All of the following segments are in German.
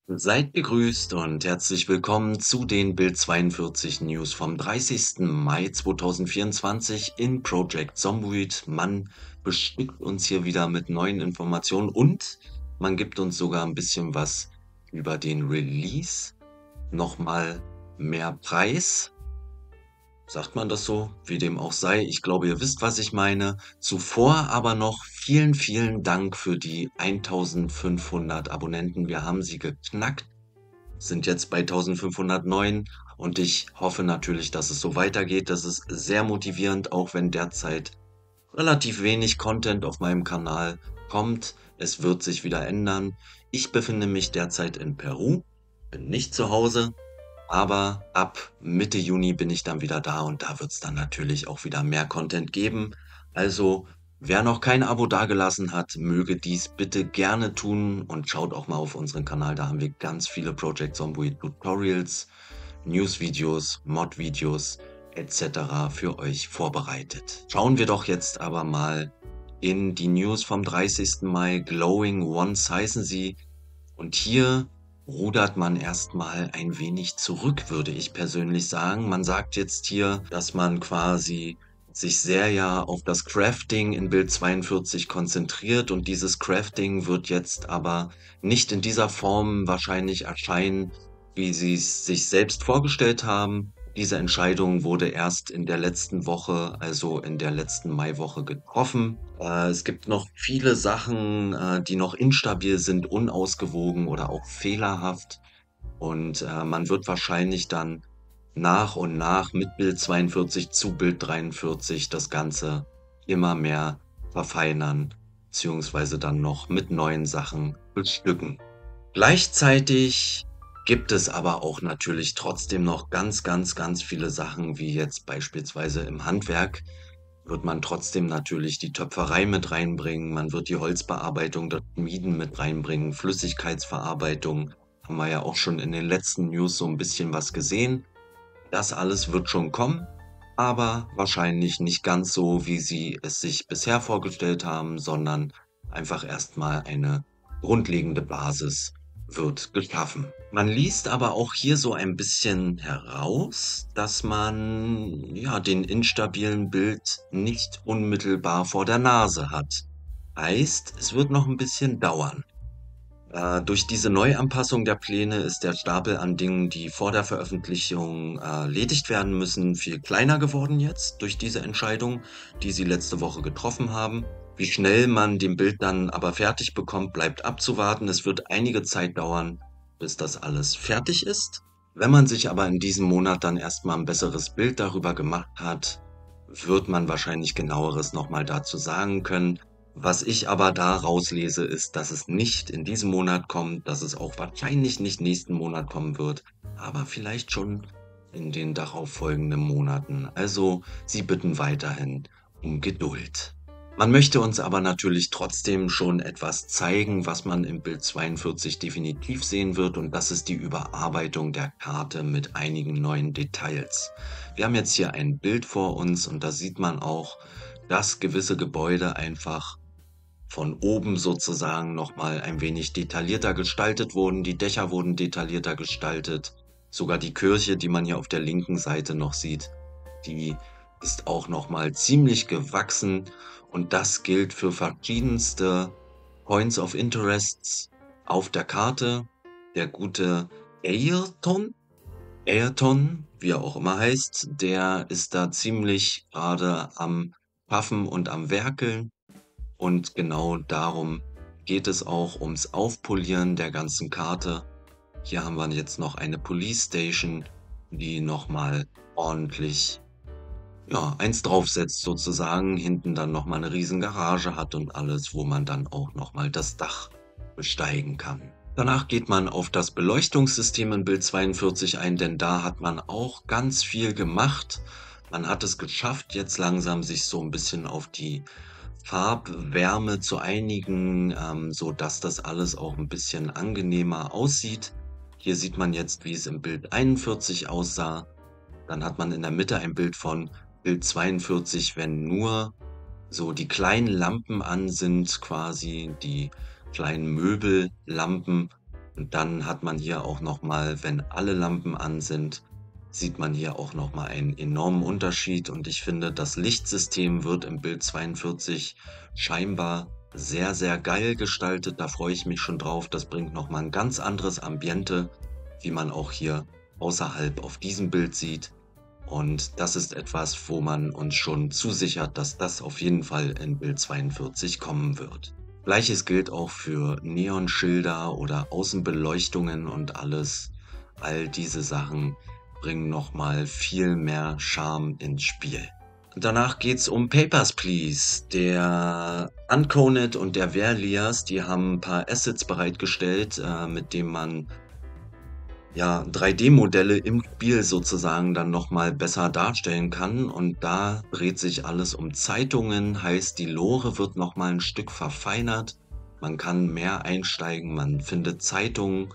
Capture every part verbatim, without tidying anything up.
Seid gegrüßt und herzlich willkommen zu den Bild zweiundvierzig News vom dreißigsten Mai zweitausendvierundzwanzig in Project Zomboid. Man bestückt uns hier wieder mit neuen Informationen und man gibt uns sogar ein bisschen was über den Release, nochmal mehr Preis. Sagt man das so? Wie dem auch sei. Ich glaube, ihr wisst, was ich meine. Zuvor aber noch vielen, vielen Dank für die eintausendfünfhundert Abonnenten. Wir haben sie geknackt, sind jetzt bei eintausendfünfhundertneun und ich hoffe natürlich, dass es so weitergeht. Das ist sehr motivierend, auch wenn derzeit relativ wenig Content auf meinem Kanal kommt. Es wird sich wieder ändern. Ich befinde mich derzeit in Peru, bin nicht zu Hause, aber ab Mitte Juni bin ich dann wieder da und da wird es dann natürlich auch wieder mehr Content geben. Also, wer noch kein Abo dagelassen hat, möge dies bitte gerne tun und schaut auch mal auf unseren Kanal. Da haben wir ganz viele Project Zomboid Tutorials, News-Videos, Mod-Videos et cetera für euch vorbereitet. Schauen wir doch jetzt aber mal in die News vom dreißigsten Mai. Glowing Ones heißen sie. Und hier rudert man erstmal ein wenig zurück, würde ich persönlich sagen. Man sagt jetzt hier, dass man quasi sich sehr ja auf das Crafting in Bild zweiundvierzig konzentriert und dieses Crafting wird jetzt aber nicht in dieser Form wahrscheinlich erscheinen, wie sie es sich selbst vorgestellt haben. Diese Entscheidung wurde erst in der letzten Woche, also in der letzten Maiwoche getroffen. Äh, es gibt noch viele Sachen, äh, die noch instabil sind, unausgewogen oder auch fehlerhaft. Und äh, man wird wahrscheinlich dann nach und nach mit Bild zweiundvierzig zu Bild dreiundvierzig das Ganze immer mehr verfeinern, beziehungsweise dann noch mit neuen Sachen bestücken. Gleichzeitig gibt es aber auch natürlich trotzdem noch ganz, ganz, ganz viele Sachen, wie jetzt beispielsweise im Handwerk wird man trotzdem natürlich die Töpferei mit reinbringen, man wird die Holzbearbeitung, das Schmieden mit reinbringen, Flüssigkeitsverarbeitung, haben wir ja auch schon in den letzten News so ein bisschen was gesehen. Das alles wird schon kommen, aber wahrscheinlich nicht ganz so, wie sie es sich bisher vorgestellt haben, sondern einfach erstmal eine grundlegende Basis wird geschaffen. Man liest aber auch hier so ein bisschen heraus, dass man ja den instabilen Bild nicht unmittelbar vor der Nase hat. Heißt, es wird noch ein bisschen dauern. Äh, durch diese Neuanpassung der Pläne ist der Stapel an Dingen, die vor der Veröffentlichung äh, erledigt werden müssen, viel kleiner geworden jetzt durch diese Entscheidung, die sie letzte Woche getroffen haben. Wie schnell man den Bild dann aber fertig bekommt, bleibt abzuwarten. Es wird einige Zeit dauern, bis das alles fertig ist. Wenn man sich aber in diesem Monat dann erstmal ein besseres Bild darüber gemacht hat, wird man wahrscheinlich genaueres nochmal dazu sagen können. Was ich aber da rauslese, ist, dass es nicht in diesem Monat kommt, dass es auch wahrscheinlich nicht nächsten Monat kommen wird, aber vielleicht schon in den darauffolgenden Monaten. Also sie bitten weiterhin um Geduld. Man möchte uns aber natürlich trotzdem schon etwas zeigen, was man im Bild zweiundvierzig definitiv sehen wird, und das ist die Überarbeitung der Karte mit einigen neuen Details. Wir haben jetzt hier ein Bild vor uns und da sieht man auch, dass gewisse Gebäude einfach von oben sozusagen nochmal ein wenig detaillierter gestaltet wurden. Die Dächer wurden detaillierter gestaltet. Sogar die Kirche, die man hier auf der linken Seite noch sieht, die ist auch nochmal ziemlich gewachsen. Und das gilt für verschiedenste Points of Interests auf der Karte. Der gute Ayrton, Ayrton, wie er auch immer heißt, der ist da ziemlich gerade am Paffen und am Werkeln. Und genau darum geht es auch, ums Aufpolieren der ganzen Karte. Hier haben wir jetzt noch eine Police Station, die nochmal ordentlich, ja, eins draufsetzt sozusagen. Hinten dann nochmal eine riesen Garage hat und alles, wo man dann auch nochmal das Dach besteigen kann. Danach geht man auf das Beleuchtungssystem in Bild zweiundvierzig ein, denn da hat man auch ganz viel gemacht. Man hat es geschafft, jetzt langsam sich so ein bisschen auf die Farbwärme zu einigen, ähm, so dass das alles auch ein bisschen angenehmer aussieht. Hier sieht man jetzt, wie es im Bild einundvierzig aussah. Dann hat man in der Mitte ein Bild von Bild zweiundvierzig, wenn nur so die kleinen Lampen an sind, quasi die kleinen Möbellampen. Und dann hat man hier auch noch mal, wenn alle Lampen an sind, sieht man hier auch noch mal einen enormen Unterschied. Und ich finde, das Lichtsystem wird im Bild zweiundvierzig scheinbar sehr, sehr geil gestaltet. Da freue ich mich schon drauf. Das bringt noch mal ein ganz anderes Ambiente, wie man auch hier außerhalb auf diesem Bild sieht. Und das ist etwas, wo man uns schon zusichert, dass das auf jeden Fall in Bild zweiundvierzig kommen wird. Gleiches gilt auch für Neonschilder oder Außenbeleuchtungen und alles. All diese Sachen bringen noch mal viel mehr Charme ins Spiel. Danach geht's um Papers, Please. Der Unconet und der Verlias, die haben ein paar Assets bereitgestellt, äh, mit denen man ja, drei D-Modelle im Spiel sozusagen dann noch mal besser darstellen kann. Und da dreht sich alles um Zeitungen, heißt, die Lore wird noch mal ein Stück verfeinert. Man kann mehr einsteigen, man findet Zeitungen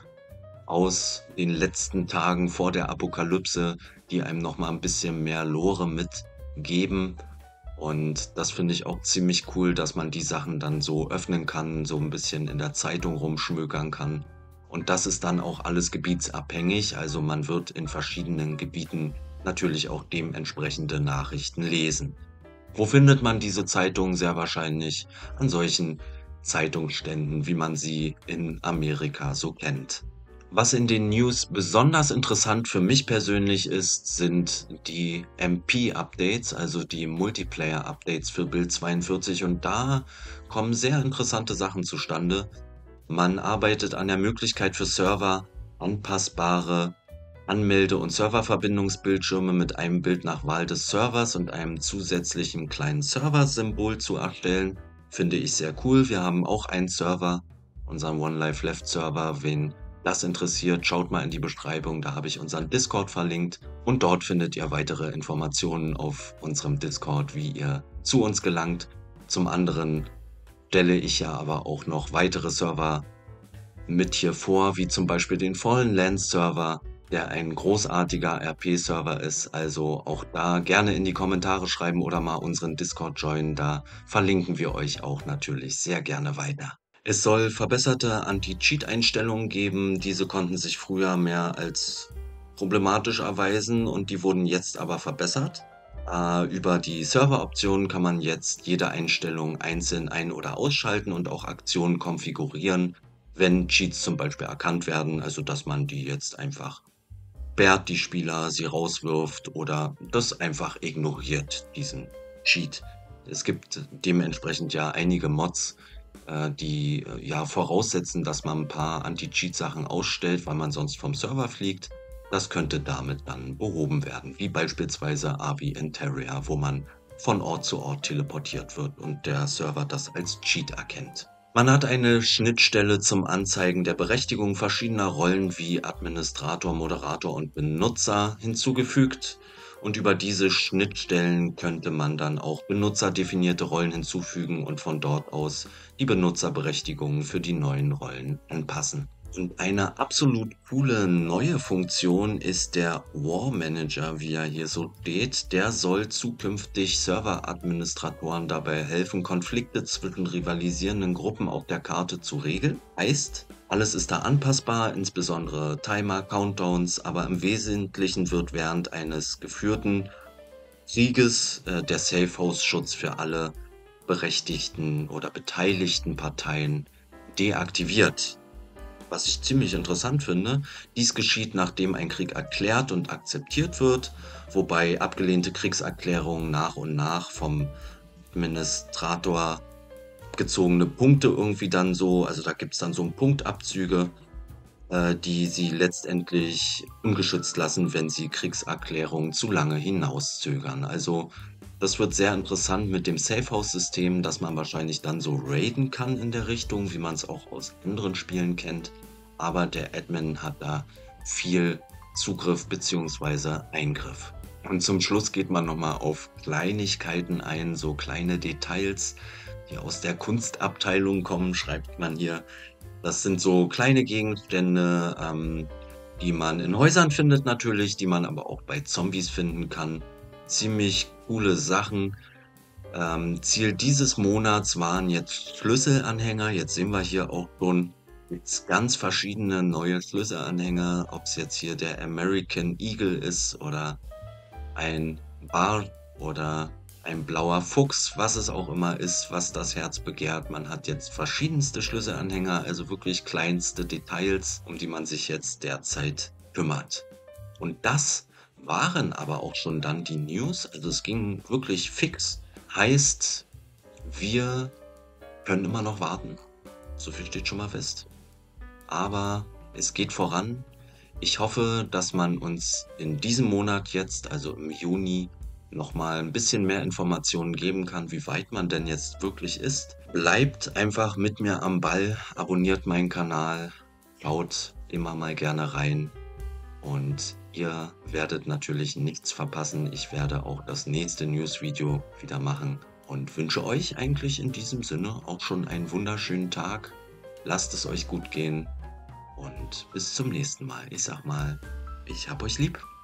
aus den letzten Tagen vor der Apokalypse, die einem noch mal ein bisschen mehr Lore mitgeben. Und das finde ich auch ziemlich cool, dass man die Sachen dann so öffnen kann, so ein bisschen in der Zeitung rumschmökern kann. Und das ist dann auch alles gebietsabhängig, also man wird in verschiedenen Gebieten natürlich auch dementsprechende Nachrichten lesen. Wo findet man diese Zeitung? Sehr wahrscheinlich an solchen Zeitungsständen, wie man sie in Amerika so kennt. Was in den News besonders interessant für mich persönlich ist, sind die M P-Updates, also die Multiplayer-Updates für Bild zweiundvierzig. Und da kommen sehr interessante Sachen zustande. Man arbeitet an der Möglichkeit für Server, anpassbare Anmelde- und Serververbindungsbildschirme mit einem Bild nach Wahl des Servers und einem zusätzlichen kleinen Server-Symbol zu erstellen. Finde ich sehr cool. Wir haben auch einen Server, unseren One Life Left Server. Wen das interessiert, schaut mal in die Beschreibung. Da habe ich unseren Discord verlinkt und dort findet ihr weitere Informationen auf unserem Discord, wie ihr zu uns gelangt. Zum anderen stelle ich ja aber auch noch weitere Server mit hier vor, wie zum Beispiel den Fallen Lands Server, der ein großartiger R P-Server ist. Also auch da gerne in die Kommentare schreiben oder mal unseren Discord joinen. Da verlinken wir euch auch natürlich sehr gerne weiter. Es soll verbesserte Anti-Cheat-Einstellungen geben. Diese konnten sich früher mehr als problematisch erweisen und die wurden jetzt aber verbessert. Äh, über die Serveroptionen kann man jetzt jede Einstellung einzeln ein- oder ausschalten und auch Aktionen konfigurieren, wenn Cheats zum Beispiel erkannt werden, also dass man die jetzt einfach sperrt, die Spieler, sie rauswirft oder das einfach ignoriert, diesen Cheat. Es gibt dementsprechend ja einige Mods, äh, die äh, ja voraussetzen, dass man ein paar Anti-Cheat-Sachen ausstellt, weil man sonst vom Server fliegt. Das könnte damit dann behoben werden, wie beispielsweise Avi in Terraria, wo man von Ort zu Ort teleportiert wird und der Server das als Cheat erkennt. Man hat eine Schnittstelle zum Anzeigen der Berechtigung verschiedener Rollen wie Administrator, Moderator und Benutzer hinzugefügt. Und über diese Schnittstellen könnte man dann auch benutzerdefinierte Rollen hinzufügen und von dort aus die Benutzerberechtigungen für die neuen Rollen anpassen. Und eine absolut coole neue Funktion ist der War Manager, wie er hier so steht. Der soll zukünftig Serveradministratoren dabei helfen, Konflikte zwischen rivalisierenden Gruppen auf der Karte zu regeln. Heißt, alles ist da anpassbar, insbesondere Timer, Countdowns, aber im Wesentlichen wird während eines geführten Krieges äh, der Safe-Host-Schutz für alle berechtigten oder beteiligten Parteien deaktiviert. Was ich ziemlich interessant finde, dies geschieht, nachdem ein Krieg erklärt und akzeptiert wird, wobei abgelehnte Kriegserklärungen nach und nach vom Administrator gezogene Punkte irgendwie dann so, also da gibt es dann so Punktabzüge, äh, die sie letztendlich ungeschützt lassen, wenn sie Kriegserklärungen zu lange hinauszögern. Also das wird sehr interessant mit dem Safe-House-System, dass man wahrscheinlich dann so raiden kann in der Richtung, wie man es auch aus anderen Spielen kennt. Aber der Admin hat da viel Zugriff bzw. Eingriff. Und zum Schluss geht man nochmal auf Kleinigkeiten ein, so kleine Details, die aus der Kunstabteilung kommen, schreibt man hier. Das sind so kleine Gegenstände, ähm, die man in Häusern findet natürlich, die man aber auch bei Zombies finden kann. Ziemlich coole Sachen. Ähm, Ziel dieses Monats waren jetzt Schlüsselanhänger. Jetzt sehen wir hier auch schon Gibt's ganz verschiedene neue Schlüsselanhänger, ob es jetzt hier der American Eagle ist oder ein Bart oder ein blauer Fuchs, was es auch immer ist, was das Herz begehrt. Man hat jetzt verschiedenste Schlüsselanhänger, also wirklich kleinste Details, um die man sich jetzt derzeit kümmert. Und das waren aber auch schon dann die News, also es ging wirklich fix. Heißt, wir können immer noch warten. So viel steht schon mal fest. Aber es geht voran. Ich hoffe, dass man uns in diesem Monat jetzt, also im Juni, noch mal ein bisschen mehr Informationen geben kann, wie weit man denn jetzt wirklich ist. Bleibt einfach mit mir am Ball, abonniert meinen Kanal, schaut immer mal gerne rein und ihr werdet natürlich nichts verpassen. Ich werde auch das nächste News-Video wieder machen und wünsche euch eigentlich in diesem Sinne auch schon einen wunderschönen Tag. Lasst es euch gut gehen. Und bis zum nächsten Mal. Ich sag mal, ich hab euch lieb.